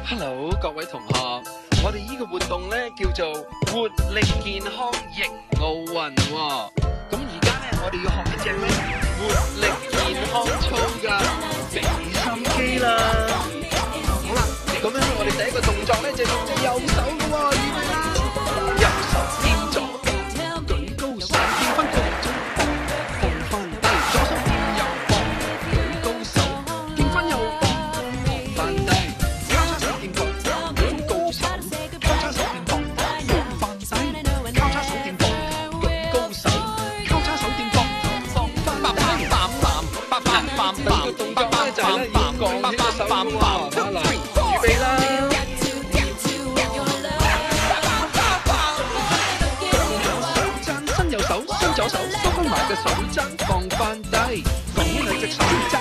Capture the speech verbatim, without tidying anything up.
Hello，各位同學，我哋呢個活動咧叫做活力健康型奧運喎。咁而家咧，我哋要學一隻咩活力健康操㗎，俾心機啦。好啦，咁樣我哋第一個動作咧就用隻右手嘅喎，預備啦，右手掂左膊，舉高手，掂翻個中膊，放翻低，左手掂右膊，舉高手，掂翻右膊，放翻低。第二個動作咧就係咧要降起隻手喎，嗱，預備啦，降手踭，伸右手，伸左手，收翻埋個手踭，放翻低，降起兩隻手踭。